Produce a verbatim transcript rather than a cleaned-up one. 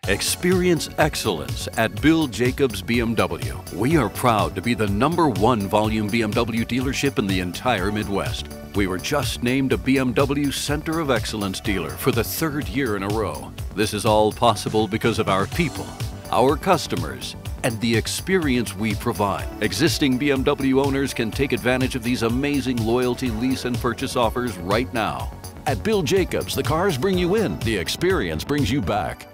Experience excellence at Bill Jacobs B M W. We are proud to be the number one volume B M W dealership in the entire Midwest. We were just named a B M W Center of Excellence dealer for the third year in a row. This is all possible because of our people, our customers, and the experience we provide. Existing B M W owners can take advantage of these amazing loyalty, lease, and purchase offers right now. At Bill Jacobs, the cars bring you in, the experience brings you back.